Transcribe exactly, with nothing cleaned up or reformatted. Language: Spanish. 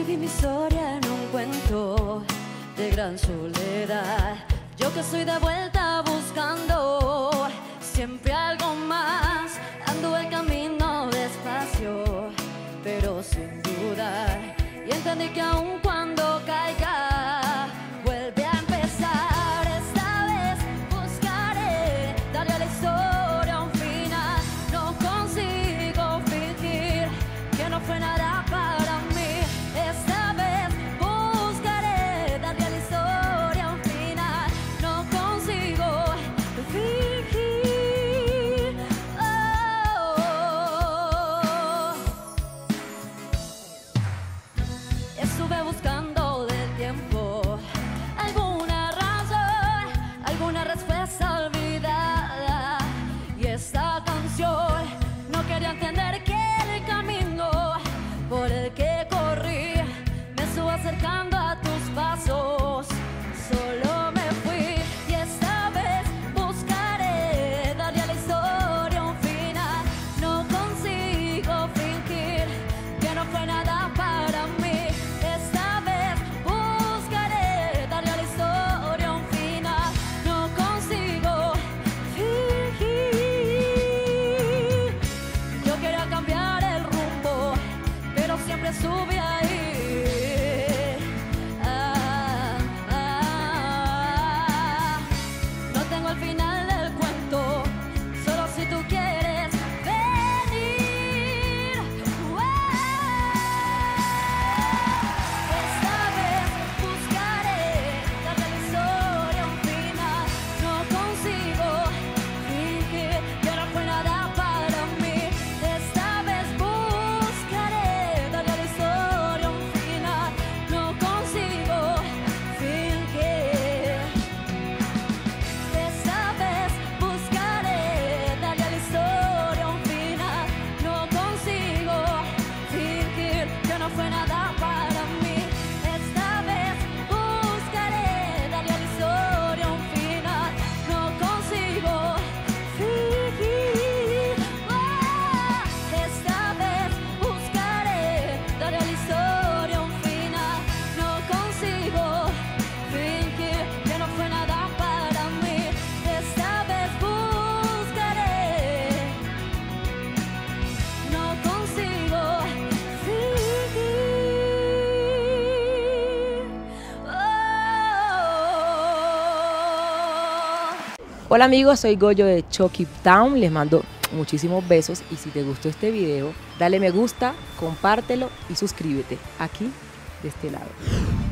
escribí mi historia en un cuento de gran soledad. Yo que estoy de vuelta buscando siempre algo más. Ando el camino despacio, pero sin dudar. Y entendí que aun cuando caiga, vuelve a empezar. Esta vez buscaré darle a la historia un final. No consigo fingir que no fue nada para mí. Esta vez buscaré darle a la historia un final. No consigo fingir. Oh. Estuve buscando del tiempo alguna razón, alguna respuesta olvidada. Y esta canción no quería entender que el camino por el que corrí me estuvo acercando a tus pasos. Solo me fui y esta vez buscaré darle a la historia un final. No consigo fingir que no fue nada para mí. Esta vez buscaré darle a la historia un final. No consigo fingir. Yo quería cambiar el rumbo, pero siempre estuve ahí. Ah, ah. No tengo el final del cuento, solo si tú quieres venir. Wow. Esta vez buscaré darle a la historia un final. No consigo fingir que no fue nada para mí. Esta vez buscaré darle a la historia un final. No consigo fingir. Esta vez buscaré darle a la historia un final. No consigo fingir que no fue nada para mí. Esta vez buscaré darle a la historia un final. No consigo fingir. Ah, esta vez buscaré darle a la historia un final. No consigo fingir que no fue nada para mí. Esta vez buscaré. No consigo fingir. Oh. Hola amigos, soy Goyo de Chucky Town, les mando muchísimos besos y si te gustó este video, dale me gusta, compártelo y suscríbete aquí de este lado.